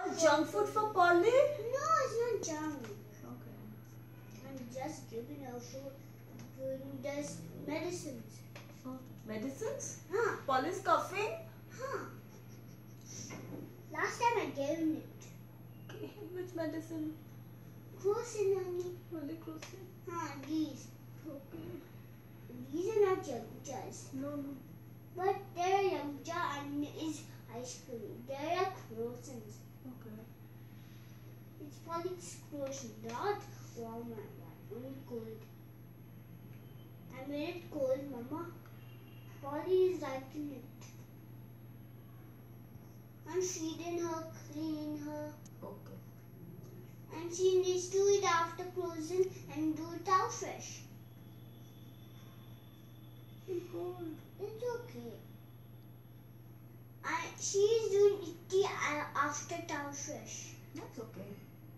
junk food for Polly? No, it's not junk. Okay. I'm just giving her food. There's medicines. Oh, medicines? Huh? Polly's coughing? Huh? Last time I gave it. Okay. Which medicine? Crocin, honey. Only crocin. Huh? These. Okay. These are not jars. No. But there are young jar and is ice cream. There are crocins. Okay. It's Polly's crocin, not warm one. Only cold. I made it cold, Mama. Polly is liking it. I'm feeding her, cleaning her. Okay. And she needs to eat after closing and do it out fresh. She's cold. It's okay. She is doing it after towel fresh. That's okay.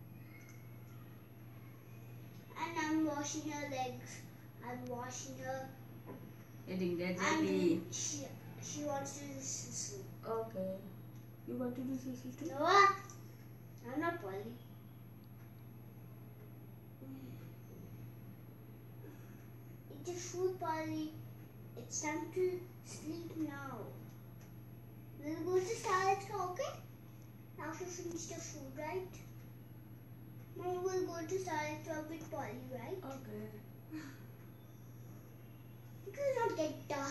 And I'm washing her legs. I'm washing her. Eating that And jelly. she wants to do susu. Okay. You want to do susu too? No, I'm not Polly. It's a food, Polly. It's time to sleep now. We'll go to Starlight, okay? After finish the food, right? Mom will go to Starlight with Polly, right? Okay. It will not get dark.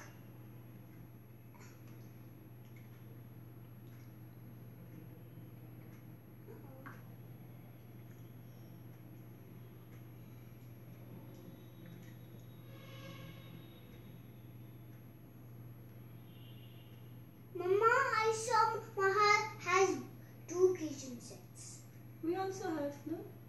Mama, I saw Mahal has 2 kitchen sets. We also have, no?